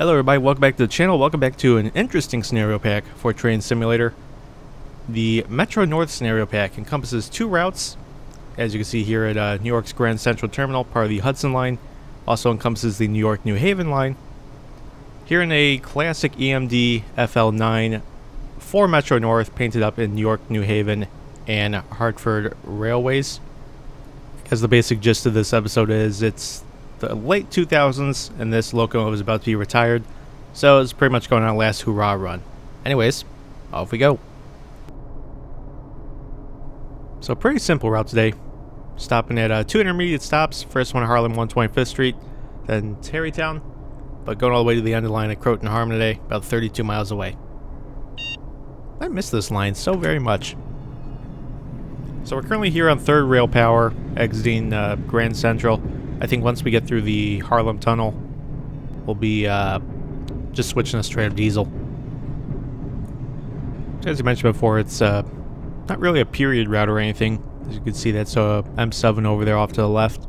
Hello everybody, welcome back to the channel. Welcome back to an interesting scenario pack for Train Simulator. The Metro North scenario pack encompasses two routes, as you can see here at New York's Grand Central Terminal, part of the Hudson Line. Also encompasses the New York-New Haven line. Here in a classic EMD FL9 for Metro North, painted up in New York-New Haven and Hartford Railways. As the basic gist of this episode is, it's the late 2000s, and this locomotive is about to be retired, so it's pretty much going on a last hurrah run. Anyways, off we go. So pretty simple route today. Stopping at two intermediate stops. First one at Harlem 125th Street, then Tarrytown, but going all the way to the end of the line at Croton-Harmon today, about 32 miles away. I miss this line so very much. So we're currently here on 3rd Rail Power, exiting Grand Central. I think once we get through the Harlem Tunnel, we'll be just switching to straight up diesel. As you mentioned before, it's not really a period route or anything. As you can see, that's M7 over there off to the left.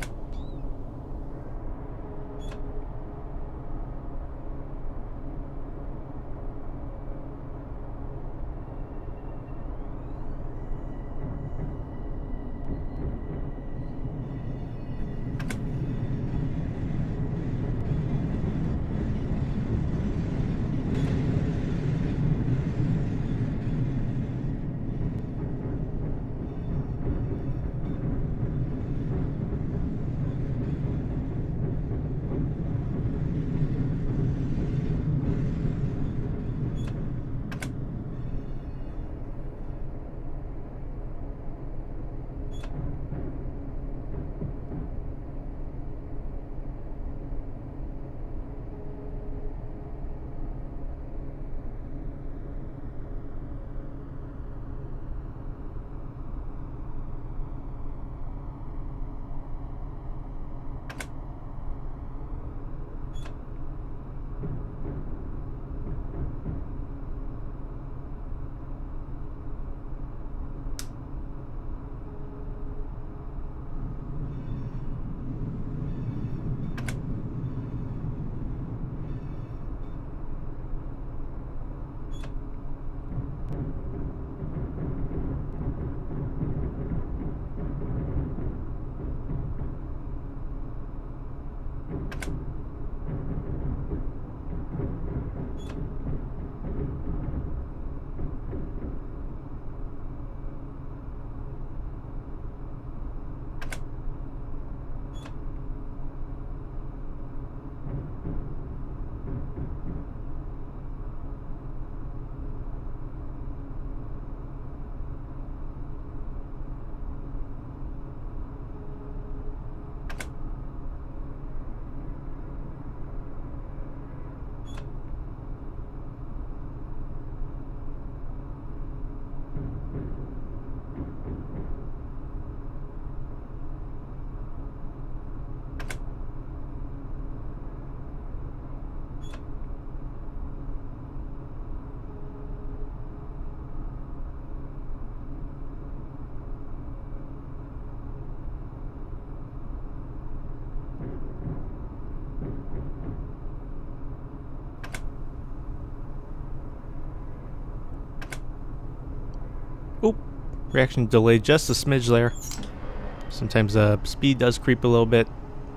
Oop, reaction delayed just a smidge there. Sometimes speed does creep a little bit,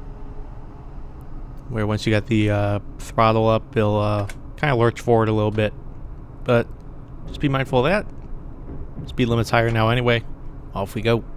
where once you got the throttle up, it'll kind of lurch forward a little bit. But just be mindful of that. Speed limit's higher now anyway. Off we go.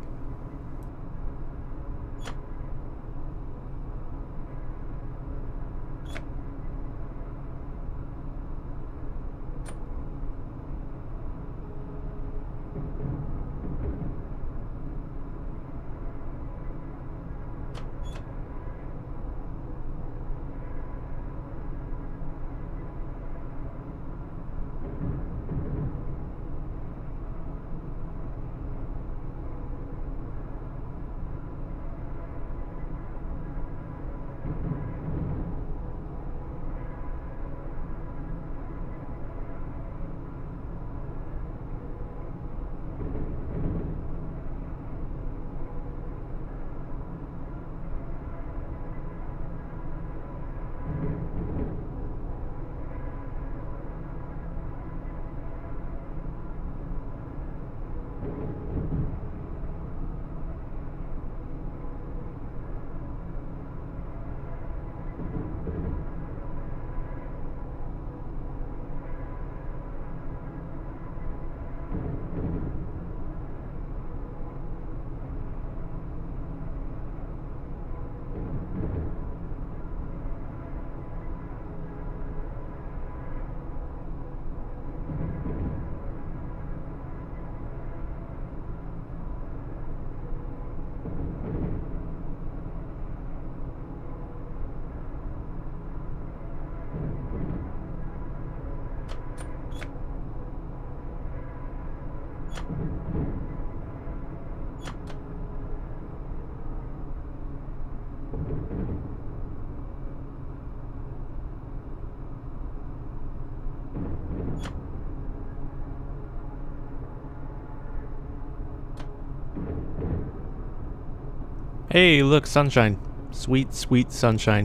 Hey, look, sunshine. Sweet, sweet sunshine.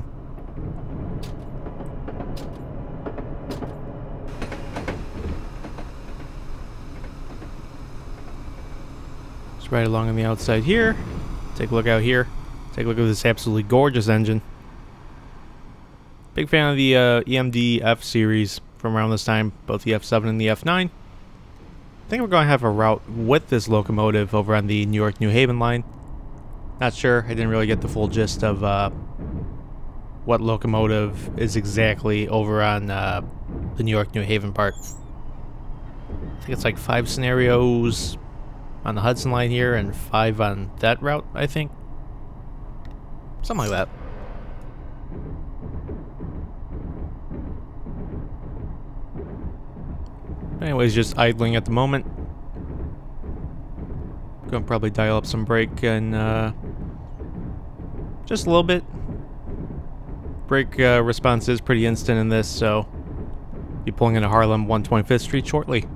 Just right along on the outside here. Take a look out here. Take a look at this absolutely gorgeous engine. Big fan of the EMD F series from around this time, both the F7 and the F9. I think we're going to have a route with this locomotive over on the New York-New Haven line. Not sure. I didn't really get the full gist of what locomotive is exactly over on the New York-New Haven part. I think it's like 5 scenarios on the Hudson Line here and 5 on that route, I think. Something like that. Anyways, just idling at the moment. Gonna probably dial up some brake and just a little bit. Brake response is pretty instant in this, so be pulling into Harlem 125th Street shortly.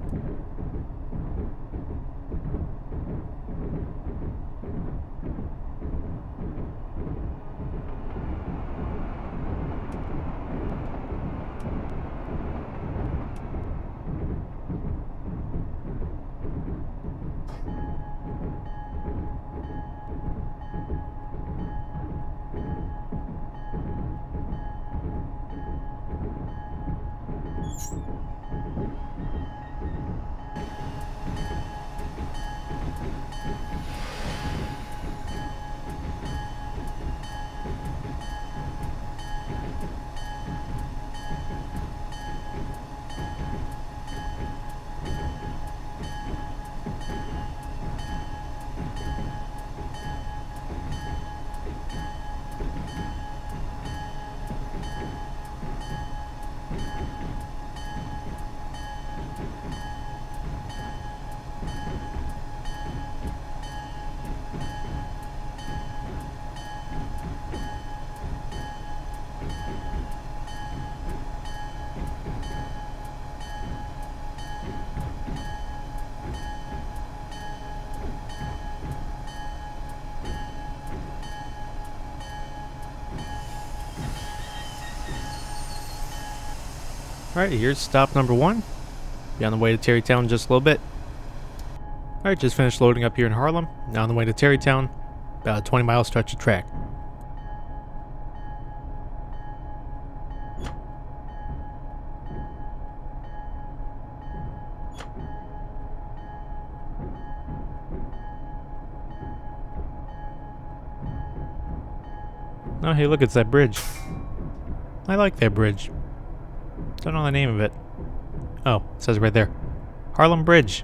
Alright, here's stop number 1. Be on the way to Tarrytown in just a little bit. Alright, just finished loading up here in Harlem. Now on the way to Tarrytown. About a 20-mile stretch of track. Oh, hey, look, it's that bridge. I like that bridge. Don't know the name of it. Oh, it says right there. Harlem Bridge.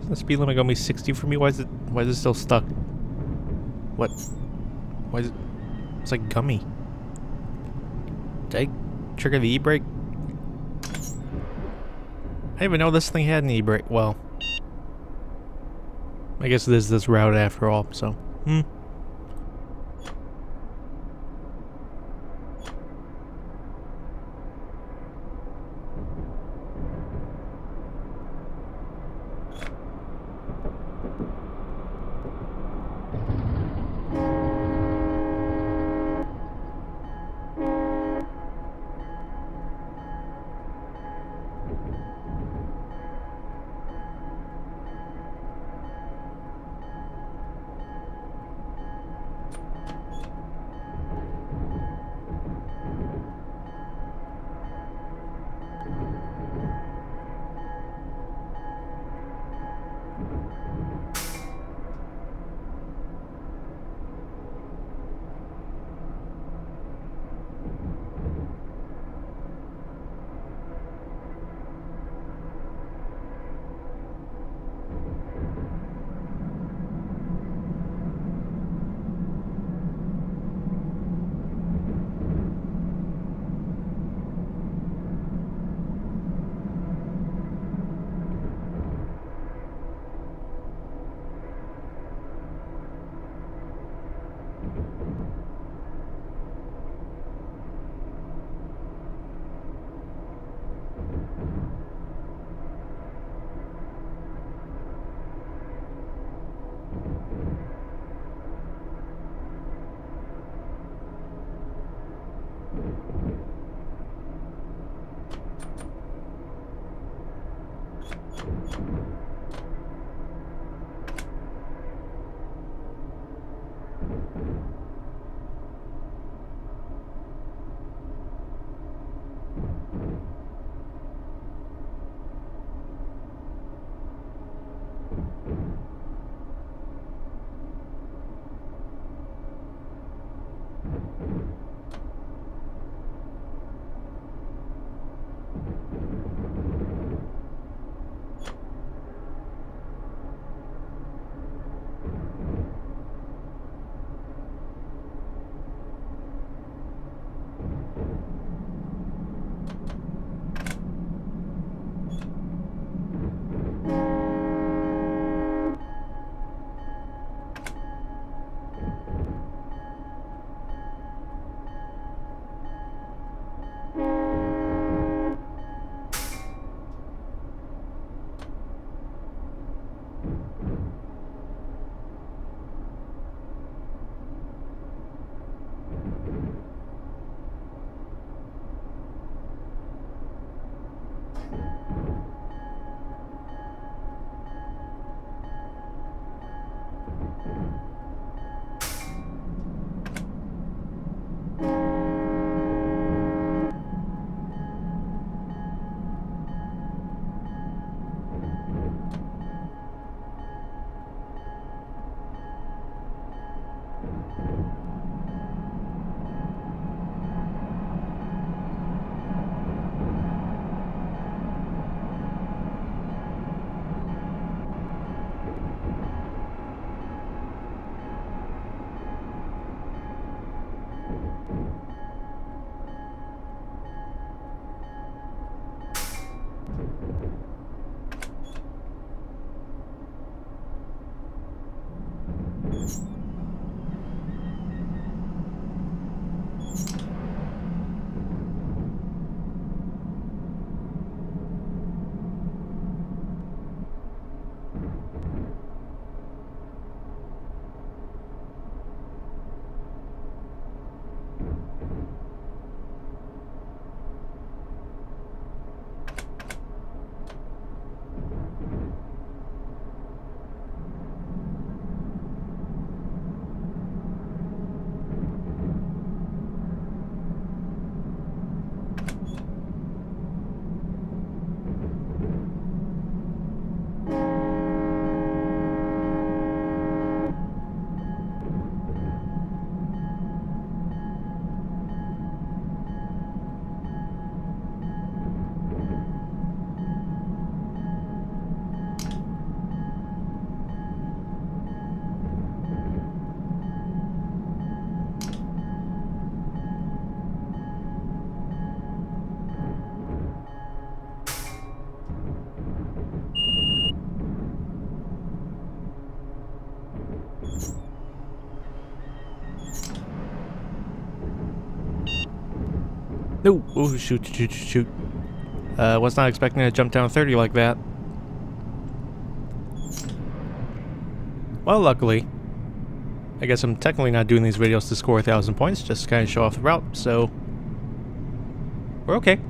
The speed limit gonna be 60 for me? Why is it still stuck? What? Why is it? It's like gummy. Did I trigger the e-brake? I didn't even know this thing had an e-brake. Well, I guess it is this route after all, so. No! Oh, shoot, shoot, shoot. Was not expecting to jump down 30 like that. Well, luckily, I guess I'm technically not doing these videos to score 1,000 points, just to kind of show off the route, so we're okay.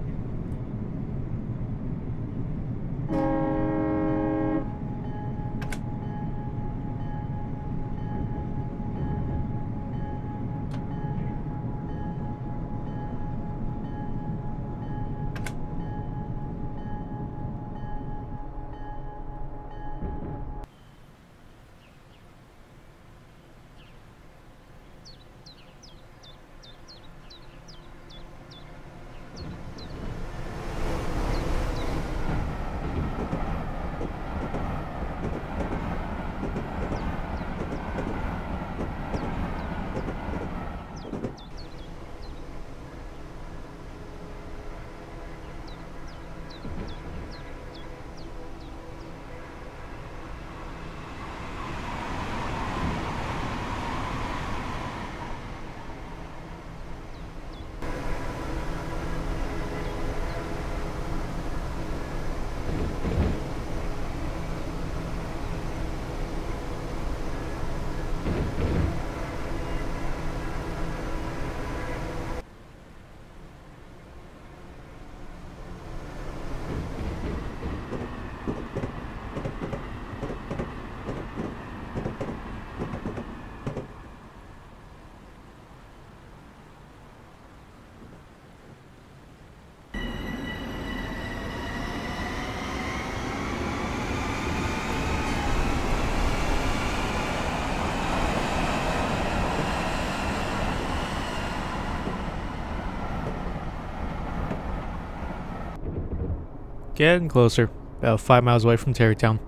Getting closer. About 5 miles away from Terrytown.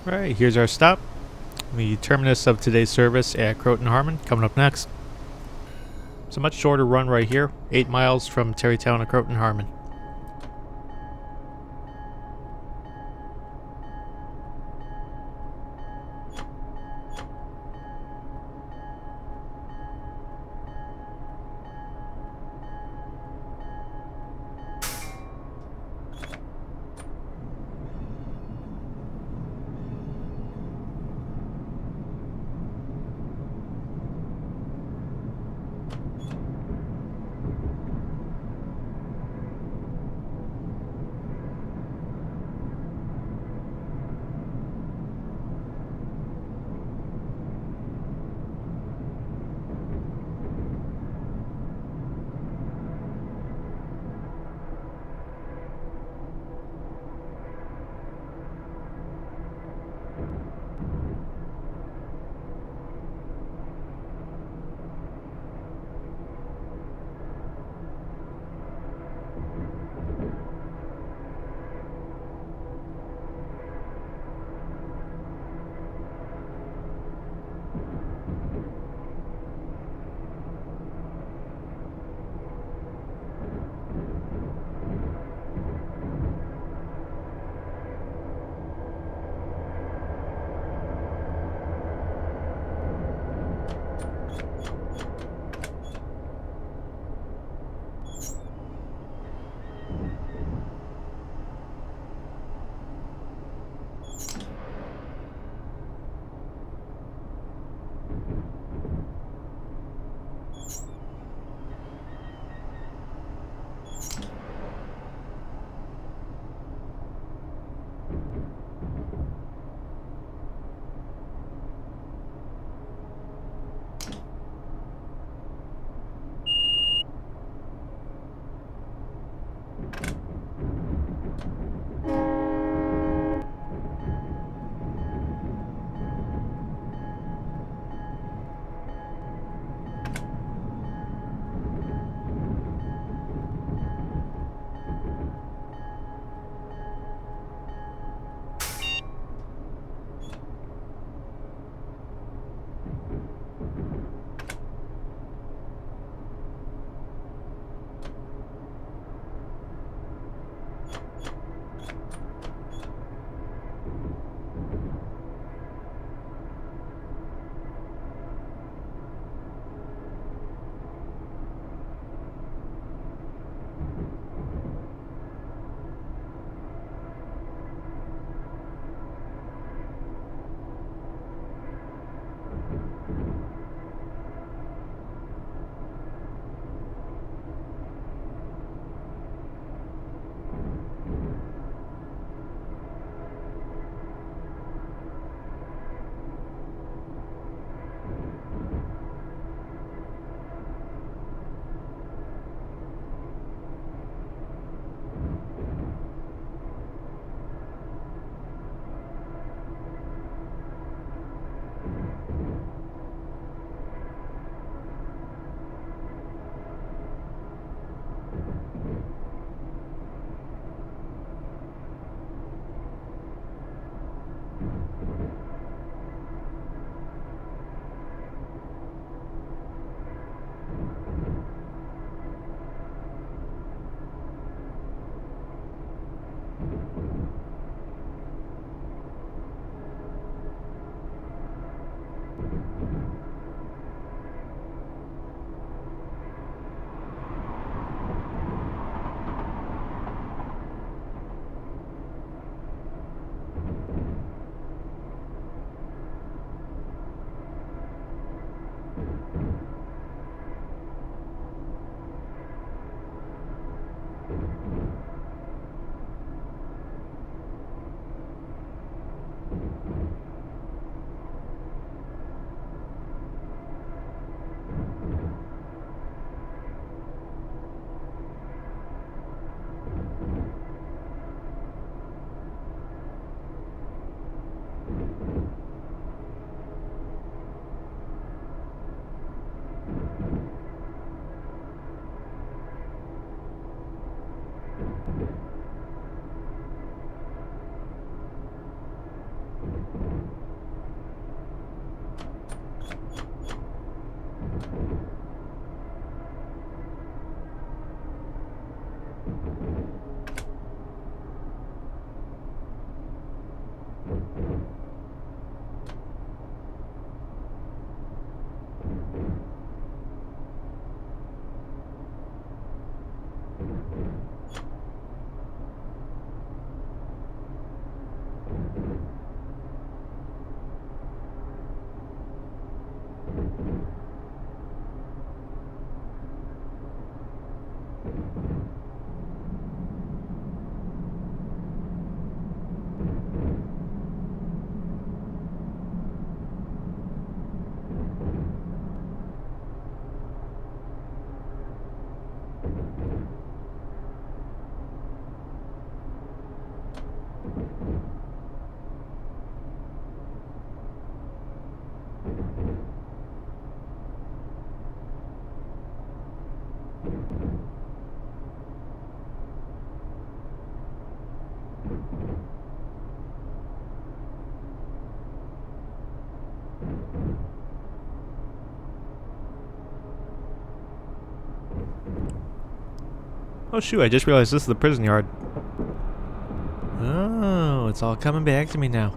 Alright, here's our stop. The terminus of today's service at Croton-Harmon coming up next. It's a much shorter run right here, 8 miles from Terrytown to Croton-Harmon. Oh shoot, I just realized this is the prison yard. Oh, it's all coming back to me now.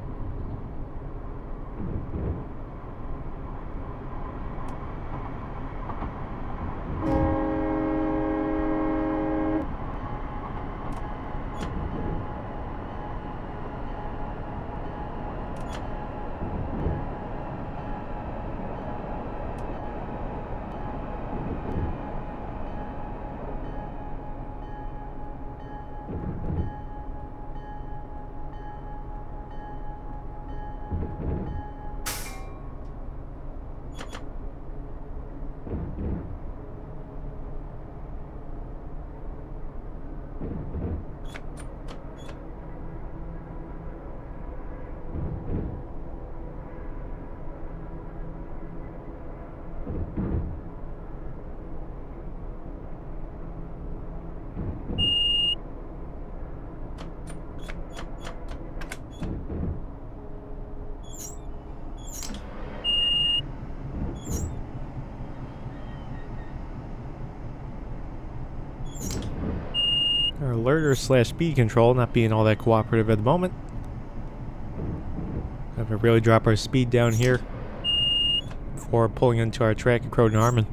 Our alerter slash speed control not being all that cooperative at the moment. Have to really drop our speed down here before pulling into our track at Croton-Harmon.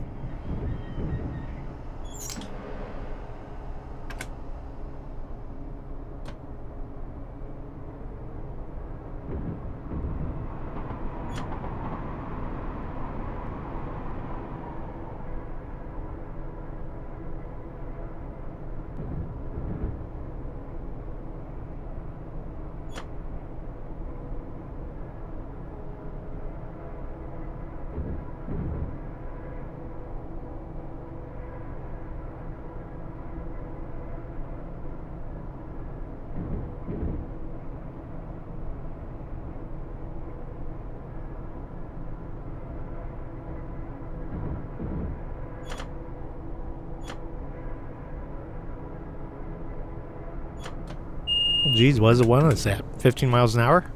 Geez, what is it? What is that? 15 miles an hour?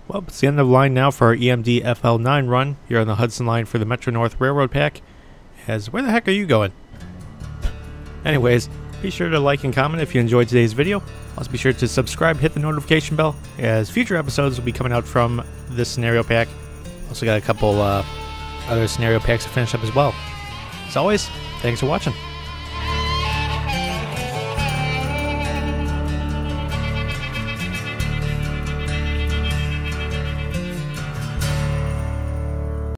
Well, it's the end of the line now for our EMD FL9 run here on the Hudson Line for the Metro North Railroad Pack. As where the heck are you going? Anyways, be sure to like and comment if you enjoyed today's video. Also be sure to subscribe, hit the notification bell, as future episodes will be coming out from this scenario pack. Also got a couple other scenario packs to finish up as well. As always, thanks for watching.